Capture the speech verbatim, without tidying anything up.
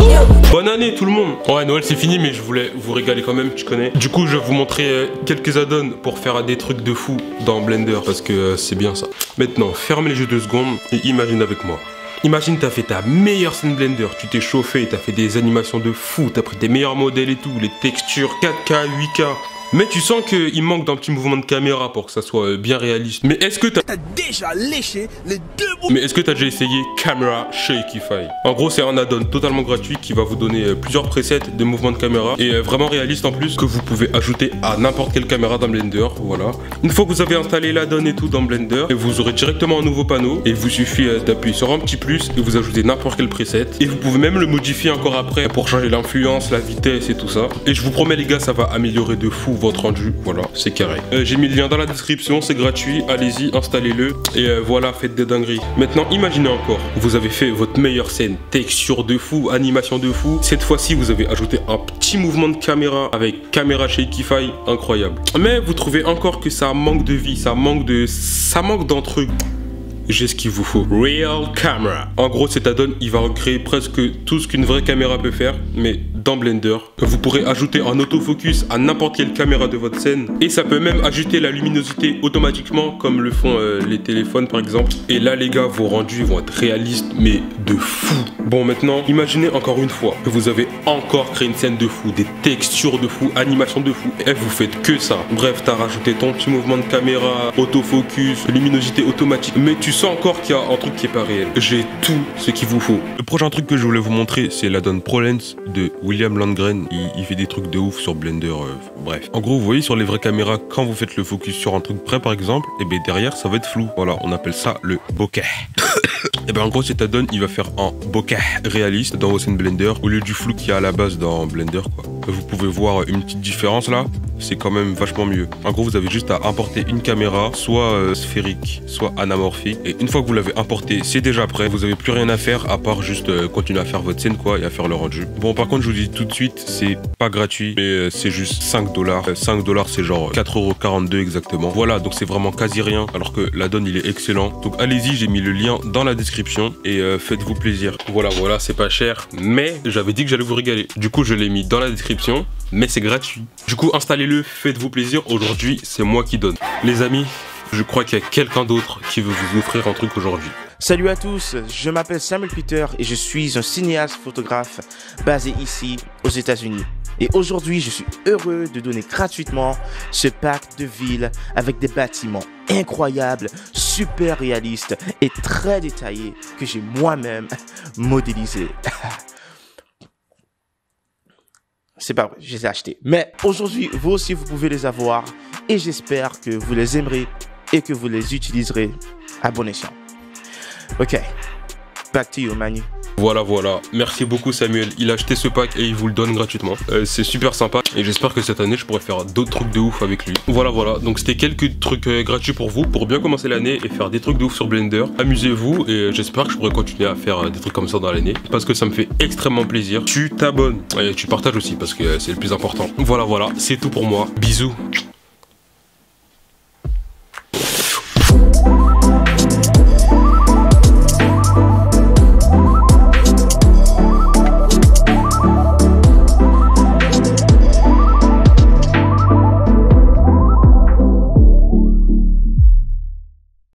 Bonne année tout le monde. Ouais, Noël c'est fini, mais je voulais vous régaler quand même, tu connais. Du coup, je vais vous montrer euh, quelques add-ons pour faire des trucs de fou dans Blender, parce que euh, c'est bien ça. Maintenant, ferme les yeux deux secondes et imagine avec moi. Imagine t'as fait ta meilleure scène Blender, tu t'es chauffé, t'as fait des animations de fou, t'as pris tes meilleurs modèles et tout, les textures quatre K, huit K. Mais tu sens qu'il manque d'un petit mouvement de caméra pour que ça soit bien réaliste. Mais est-ce que t'as déjà léché les deux bouts? Mais est-ce que t'as déjà essayé Camera Shakify? En gros, c'est un add-on totalement gratuit qui va vous donner plusieurs presets de mouvement de caméra et vraiment réaliste en plus, que vous pouvez ajouter à n'importe quelle caméra dans Blender. Voilà. Une fois que vous avez installé l'add-on et tout dans Blender, vous aurez directement un nouveau panneau et il vous suffit d'appuyer sur un petit plus et vous ajoutez n'importe quel preset. Et vous pouvez même le modifier encore après pour changer l'influence, la vitesse et tout ça. Et je vous promets les gars, ça va améliorer de fou votre rendu. Voilà, c'est carré. Euh, J'ai mis le lien dans la description, c'est gratuit. Allez-y, installez-le et euh, voilà, faites des dingueries. Maintenant, imaginez encore, vous avez fait votre meilleure scène, texture de fou, animation de fou. Cette fois-ci, vous avez ajouté un petit mouvement de caméra avec Camera Shakify, incroyable. Mais vous trouvez encore que ça manque de vie, ça manque de, ça manque d'un truc. J'ai ce qu'il vous faut. Real Camera. En gros, cet add-on, il va recréer presque tout ce qu'une vraie caméra peut faire, mais dans Blender. Vous pourrez ajouter un autofocus à n'importe quelle caméra de votre scène. Et ça peut même ajuster la luminosité automatiquement, comme le font euh, les téléphones par exemple. Et là, les gars, vos rendus vont être réalistes, mais de fou. Bon, maintenant, imaginez encore une fois que vous avez encore créé une scène de fou, des textures de fou, animations de fou. Et vous faites que ça. Bref, t'as rajouté ton petit mouvement de caméra, autofocus, luminosité automatique. Mais tu sens encore qu'il y a un truc qui est pas réel. J'ai tout ce qu'il vous faut. Le prochain truc que je voulais vous montrer, c'est l'add-on ProLens de William Landgren. Il, il fait des trucs de ouf sur Blender. Euh, bref. En gros, vous voyez sur les vraies caméras, quand vous faites le focus sur un truc près par exemple, et bien derrière ça va être flou. Voilà, on appelle ça le bokeh. Et ben en gros, cet add-on, il va faire un bokeh réaliste dans vos scènes Blender au lieu du flou qu'il y a à la base dans Blender, quoi. Vous pouvez voir une petite différence là. C'est quand même vachement mieux. En gros, vous avez juste à importer une caméra, soit euh, sphérique, soit anamorphique. Et une fois que vous l'avez importé, c'est déjà prêt. Vous n'avez plus rien à faire à part juste euh, continuer à faire votre scène, quoi, et à faire le rendu. Bon, par contre, je vous dis tout de suite, c'est pas gratuit, mais euh, c'est juste cinq dollars. cinq dollars, c'est genre quatre euros quarante-deux exactement. Voilà, donc c'est vraiment quasi rien, alors que l'add-on, il est excellent. Donc allez-y, j'ai mis le lien dans la description et euh, faites-vous plaisir. Voilà, voilà, c'est pas cher, mais j'avais dit que j'allais vous régaler. Du coup, je l'ai mis dans la description, mais c'est gratuit. Du coup, installez-le, faites-vous plaisir. Aujourd'hui, c'est moi qui donne. Les amis, je crois qu'il y a quelqu'un d'autre qui veut vous offrir un truc aujourd'hui. Salut à tous, je m'appelle Samuel Peter et je suis un cinéaste photographe basé ici aux États-Unis. Et aujourd'hui, je suis heureux de donner gratuitement ce pack de ville avec des bâtiments incroyables, super réalistes et très détaillés que j'ai moi-même modélisés. C'est pas vrai, je les ai achetés. Mais aujourd'hui, vous aussi, vous pouvez les avoir et j'espère que vous les aimerez et que vous les utiliserez à bon escient. Ok, back to you, Manu. Voilà, voilà. Merci beaucoup Samuel. Il a acheté ce pack et il vous le donne gratuitement. Euh, c'est super sympa et j'espère que cette année je pourrai faire d'autres trucs de ouf avec lui. Voilà, voilà. Donc c'était quelques trucs euh, gratuits pour vous pour bien commencer l'année et faire des trucs de ouf sur Blender. Amusez-vous et j'espère que je pourrai continuer à faire euh, des trucs comme ça dans l'année parce que ça me fait extrêmement plaisir. Tu t'abonnes et tu partages aussi parce que euh, c'est le plus important. Voilà, voilà. C'est tout pour moi. Bisous.